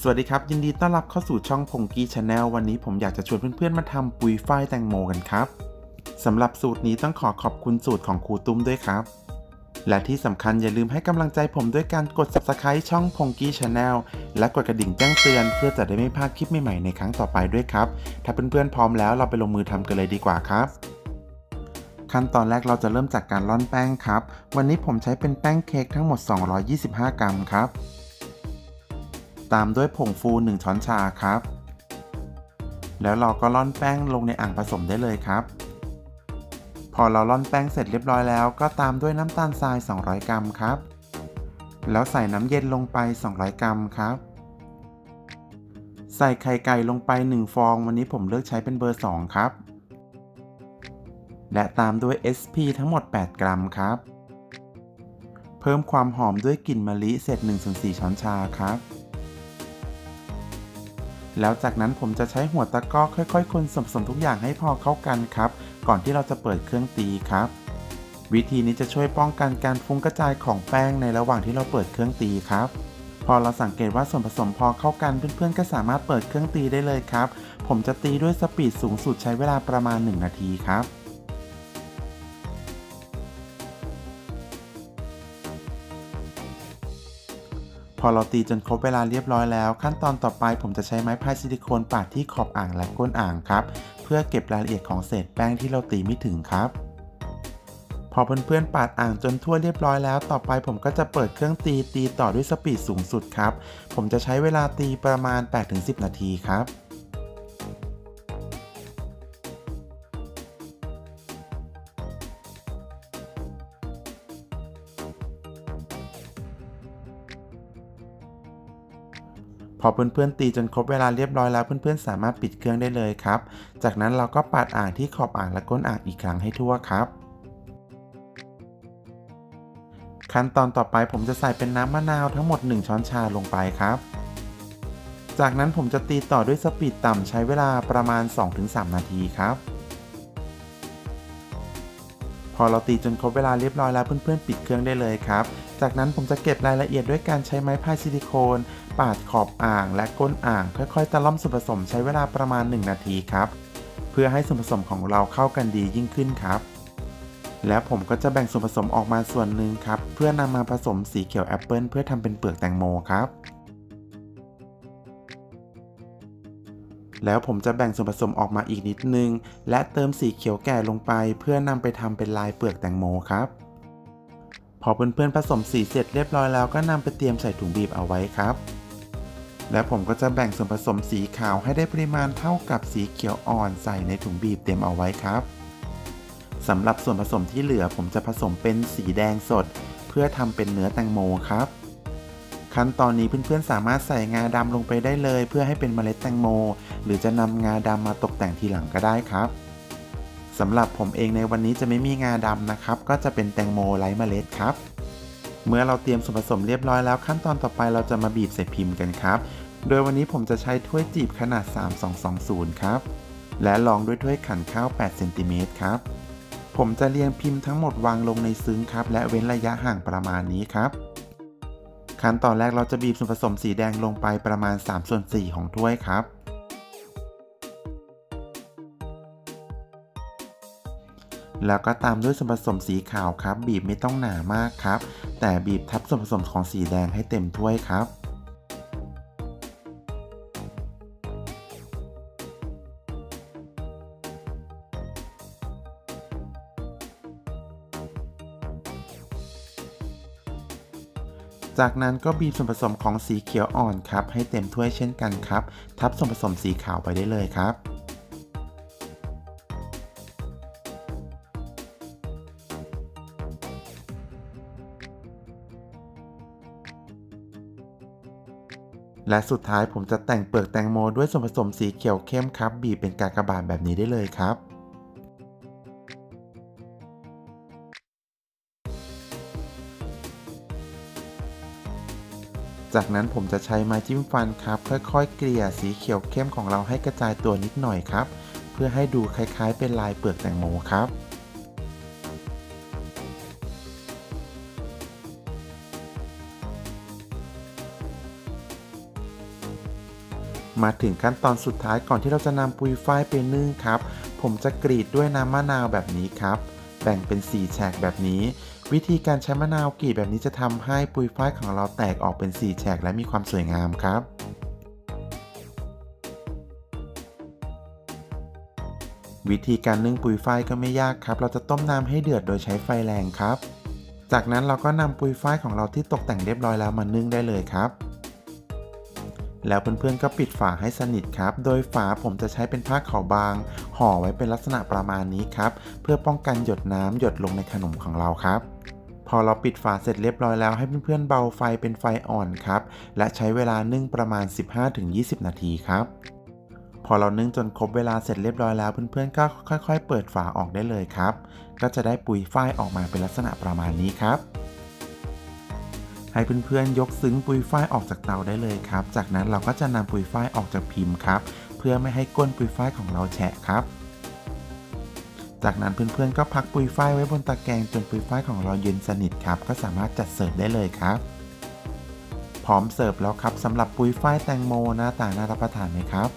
สวัสดีครับยินดีต้อนรับเข้าสู่ช่องพงกี้ชาแนลวันนี้ผมอยากจะชวนเพื่อนๆมาทำปุยฝ้ายแตงโมกันครับสำหรับสูตรนี้ต้องขอบคุณสูตรของครูตุ้มด้วยครับและที่สำคัญอย่าลืมให้กำลังใจผมด้วยการกด Subscribe ช่องพงกี้ชาแนลและกดกระดิ่งแจ้งเตือนเพื่อจะได้ไม่พลาดคลิปใหม่ๆในครั้งต่อไปด้วยครับถ้าเพื่อนๆพร้อมแล้วเราไปลงมือทำกันเลยดีกว่าครับขั้นตอนแรกเราจะเริ่มจากการร่อนแป้งครับวันนี้ผมใช้เป็นแป้งเค้กทั้งหมด225 กรัมครับตามด้วยผงฟู1 ช้อนชาครับแล้วเราก็ร่อนแป้งลงในอ่างผสมได้เลยครับพอเราร่อนแป้งเสร็จเรียบร้อยแล้วก็ตามด้วยน้ำตาลทราย200 กรัมครับแล้วใส่น้ำเย็นลงไป200 กรัมครับใส่ไข่ไก่ลงไป1 ฟองวันนี้ผมเลือกใช้เป็นเบอร์2ครับและตามด้วย SP ทั้งหมด8 กรัมครับเพิ่มความหอมด้วยกลิ่นมะลิเศษ 1/4 ช้อนชาครับแล้วจากนั้นผมจะใช้หัวตะกร้อค่อยๆคนส่วนผสมทุกอย่างให้พอเข้ากันครับก่อนที่เราจะเปิดเครื่องตีครับวิธีนี้จะช่วยป้องกันการฟุ้งกระจายของแป้งในระหว่างที่เราเปิดเครื่องตีครับพอเราสังเกตว่าส่วนผสมพอเข้ากันเพื่อนๆก็สามารถเปิดเครื่องตีได้เลยครับผมจะตีด้วยสปีดสูงสุดใช้เวลาประมาณ1 นาทีครับพอเราตีจนครบเวลาเรียบร้อยแล้วขั้นตอนต่อไปผมจะใช้ไม้พายซิลิโคนปาดที่ขอบอ่างและก้นอ่างครับเพื่อเก็บรายละเอียดของเศษแป้งที่เราตีไม่ถึงครับพอเพื่อนๆปาดอ่างจนทั่วเรียบร้อยแล้วต่อไปผมก็จะเปิดเครื่องตีต่อด้วยสปีดสูงสุดครับผมจะใช้เวลาตีประมาณ 8-10 นาทีครับพอเพื่อนๆตีจนครบเวลาเรียบร้อยแล้วเพื่อนๆสามารถปิดเครื่องได้เลยครับจากนั้นเราก็ปาดอ่างที่ขอบอ่างและก้นอ่างอีกครั้งให้ทั่วครับขั้นตอนต่อไปผมจะใส่เป็นน้ำมะนาวทั้งหมด1 ช้อนชาลงไปครับจากนั้นผมจะตีต่อด้วยสปีดต่ำใช้เวลาประมาณ 2-3 นาทีครับพอเราตีจนครบเวลาเรียบร้อยแล้วเพื่อนๆปิดเครื่องได้เลยครับจากนั้นผมจะเก็บรายละเอียดด้วยการใช้ไม้พายซิลิโคนปาดขอบอ่างและก้นอ่างค่อยๆตะล่อมส่วนผสมใช้เวลาประมาณ1 นาทีครับเพื่อให้ส่วนผสมของเราเข้ากันดียิ่งขึ้นครับแล้วผมก็จะแบ่งส่วนผสมออกมาส่วนหนึ่งครับเพื่อนำมาผสมสีเขียวแอปเปิลเพื่อทำเป็นเปลือกแตงโมครับแล้วผมจะแบ่งส่วนผสมออกมาอีกนิดนึงและเติมสีเขียวแก่ลงไปเพื่อนำไปทำเป็นลายเปลือกแตงโมครับพอเพื่อนๆผสมสีเสร็จเรียบร้อยแล้วก็นำไปเตรียมใส่ถุงบีบเอาไว้ครับและผมก็จะแบ่งส่วนผสมสีขาวให้ได้ปริมาณเท่ากับสีเขียวอ่อนใส่ในถุงบีบเตรียมเอาไว้ครับสำหรับส่วนผสมที่เหลือผมจะผสมเป็นสีแดงสดเพื่อทำเป็นเนื้อแตงโมครับขั้นตอนนี้เพื่อนๆสามารถใส่งาดำลงไปได้เลยเพื่อให้เป็นเมล็ดแตงโมหรือจะนำงาดำมาตกแต่งทีหลังก็ได้ครับสำหรับผมเองในวันนี้จะไม่มีงาดำนะครับก็จะเป็นแตงโมไร้เมล็ดครับเมื่อเราเตรียมส่วนผสมเรียบร้อยแล้วขั้นตอนต่อไปเราจะมาบีบใส่พิมพ์กันครับโดยวันนี้ผมจะใช้ถ้วยจีบขนาด3220ครับและรองด้วยถ้วยขันข้าว8 เซนติเมตรครับผมจะเรียงพิมพ์ทั้งหมดวางลงในซึ้งครับและเว้นระยะห่างประมาณนี้ครับขั้นตอนแรกเราจะบีบส่วนผสมสีแดงลงไปประมาณ3/4ของถ้วยครับแล้วก็ตามด้วยส่วนผสมสีขาวครับบีบไม่ต้องหนามากครับแต่บีบทับส่วนผสมของสีแดงให้เต็มถ้วยครับจากนั้นก็บีบส่วนผสมของสีเขียวอ่อนครับให้เต็มถ้วยเช่นกันครับทับส่วนผสมสีขาวไปได้เลยครับและสุดท้ายผมจะแต่งเปลือกแตงโมด้วยส่วนผสมสีเขียวเข้มครับบีบเป็นกากบาทแบบนี้ได้เลยครับจากนั้นผมจะใช้ไม้จิ้มฟันครับค่อยๆเกลี่ยสีเขียวเข้มของเราให้กระจายตัวนิดหน่อยครับเพื่อให้ดูคล้ายๆเป็นลายเปลือกแตงโมครับมาถึงขั้นตอนสุดท้ายก่อนที่เราจะนำปุยฝ้ายไปนึ่งครับผมจะกรีดด้วยน้ำมะนาวแบบนี้ครับแบ่งเป็น4แฉกแบบนี้วิธีการใช้มะนาวกรีดแบบนี้จะทำให้ปุยฝ้ายของเราแตกออกเป็น4แฉกและมีความสวยงามครับวิธีการนึ่งปุยฝ้ายก็ไม่ยากครับเราจะต้มน้ำให้เดือดโดยใช้ไฟแรงครับจากนั้นเราก็นำปุยฝ้ายของเราที่ตกแต่งเรียบร้อยแล้วมานึ่งได้เลยครับแล้วเพื่อนๆก็ปิดฝาให้สนิทครับโดยฝาผมจะใช้เป็นผ้าขาวบางห่อไว้เป็นลักษณะประมาณนี้ครับเพื่อป้องกันหยดน้ำหยดลงในขนมของเราครับพอเราปิดฝาเสร็จเรียบร้อยแล้วให้เพื่อนๆเบาไฟเป็นไฟอ่อนครับและใช้เวลานึ่งประมาณ 15-20 นาทีครับพอเรานึ่งจนครบเวลาเสร็จเรียบร้อยแล้วเพื่อนๆก็ค่อยๆเปิดฝาออกได้เลยครับก็จะได้ปุยฝ้ายออกมาเป็นลักษณะประมาณนี้ครับให้เพื่อนๆยกซึ้งปุยฝ้ายออกจากเตาได้เลยครับจากนั้นเราก็จะนำปุยฝ้ายออกจากพิมพ์ครับเพื่อไม่ให้ก้นปุยฝ้ายของเราแฉะครับจากนั้นเพื่อนๆก็พักปุยฝ้ายไว้บนตะแกรงจนปุยฝ้ายของเราเย็นสนิทครับก็สามารถจัดเสิร์ฟได้เลยครับพร้อมเสิร์ฟแล้วครับสำหรับปุยฝ้ายแตงโมหน้าตาน่ารับประทานไหมครับ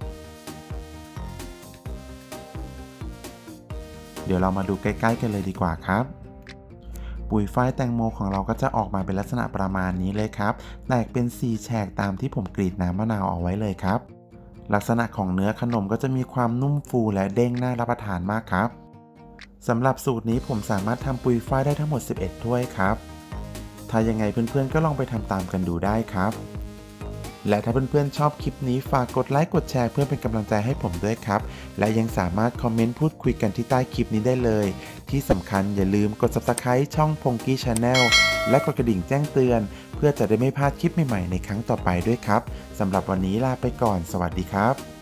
เดี๋ยวเรามาดูใกล้ๆกันเลยดีกว่าครับปุยฝ้ายแตงโมของเราก็จะออกมาเป็นลักษณะประมาณนี้เลยครับแตกเป็น4แฉกตามที่ผมกรีดน้ำมะนาวเอาไว้เลยครับลักษณะของเนื้อขนมก็จะมีความนุ่มฟูและเด้งน่ารับประทานมากครับสำหรับสูตรนี้ผมสามารถทำปุยฝ้ายได้ทั้งหมด11ถ้วยครับถ้ายังไงเพื่อนๆก็ลองไปทำตามกันดูได้ครับและถ้าเพื่อนๆชอบคลิปนี้ฝากกดไลค์กดแชร์เพื่อเป็นกำลังใจให้ผมด้วยครับและยังสามารถคอมเมนต์พูดคุยกันที่ใต้คลิปนี้ได้เลยที่สำคัญอย่าลืมกด Subscribe ช่อง Ponky Channel และกดกระดิ่งแจ้งเตือนเพื่อจะได้ไม่พลาดคลิปใหม่ๆในครั้งต่อไปด้วยครับสำหรับวันนี้ลาไปก่อนสวัสดีครับ